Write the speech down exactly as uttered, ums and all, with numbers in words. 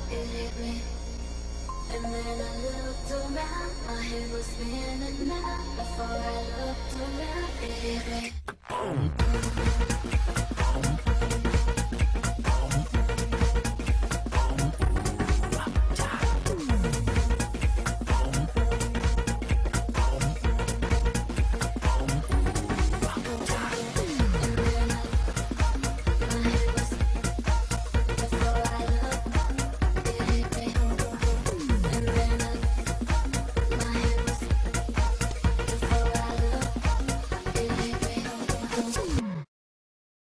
it hit me. And then I looked around, my head was spinning now. Before I looked around, it hit me. Thank you.